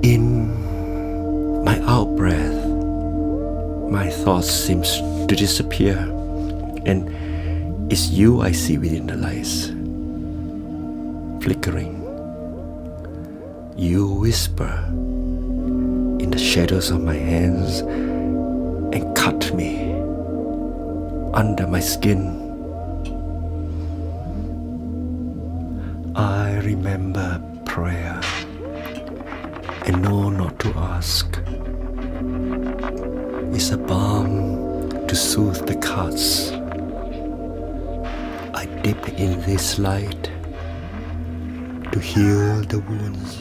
In my out-breath, my thoughts seem to disappear, and it's you I see within the lights, flickering. You whisper in the shadows of my hands and cut me under my skin. I remember prayer and know not to ask. It's a balm to soothe the cuts. I dip in this light to heal the wounds.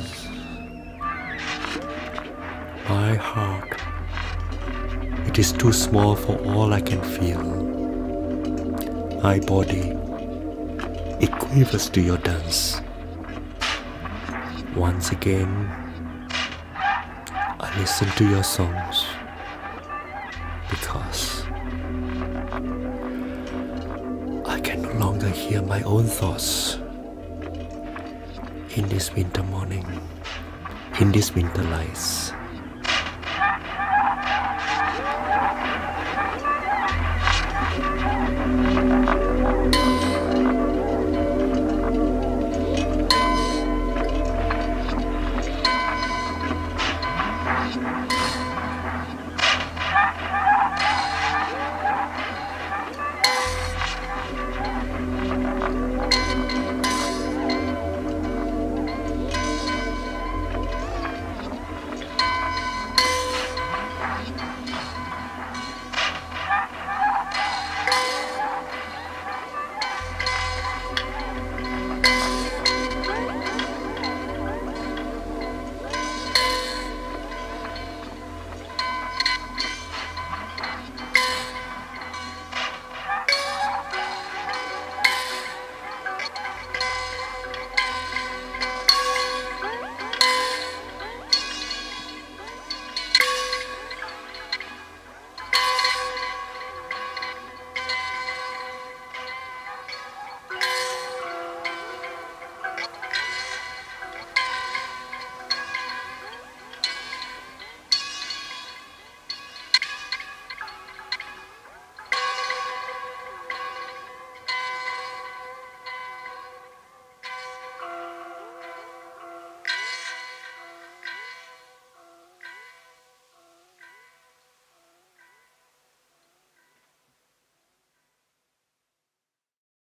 My heart, it is too small for all I can feel. My body, it quivers to your dance. Once again, I listen to your songs because I can no longer hear my own thoughts in this winter morning, in these winter lights.